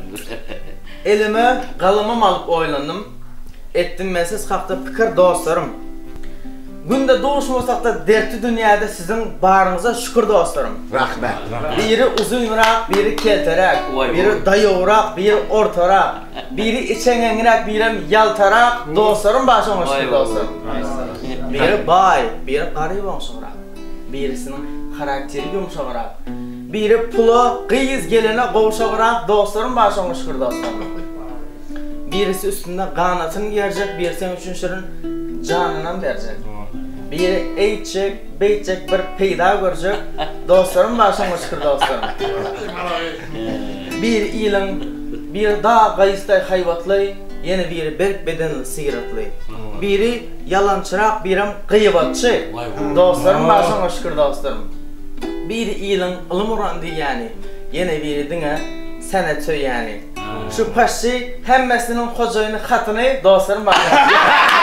Elime kalımım alıp oylandım. Ettim ben siz haqda fikir dostlarım. Günde doğuşmasak da dertli dünyada sizin barınıza şükür dostlarım. Rahmet. Biri uzunrak, biri kelterek, biri dayıvrak, biri ortarak, biri içengenrak, biri yaltarak dostlarım başıma şükür dostlarım. Biri bay, biri qarı yumuşaqrak, birisinin karakteri yumuşaqrak, biri pula, qiyiz gelene qovuşaqrak dostlarım başıma şükür dostlarım. Birisi üstünde qanatını gerecek, birisi üçün şirin canından verecek. Biri eğitecek, beytecek, bir peyda görecek, dostlarım başıma şükür dostlarım. Bir ilin, bir dağ qayıstay hayvatlı, yine biri berk bedenli sigaretli. Biri yalançırak, birim qıyıbatçı, dostlarım başıma şükür dostlarım. Biri ilin ılım urandı yani, yine biri dine senetçi yani. Şu paşçı hemmesinin hocayını xatını dostlarım başıma.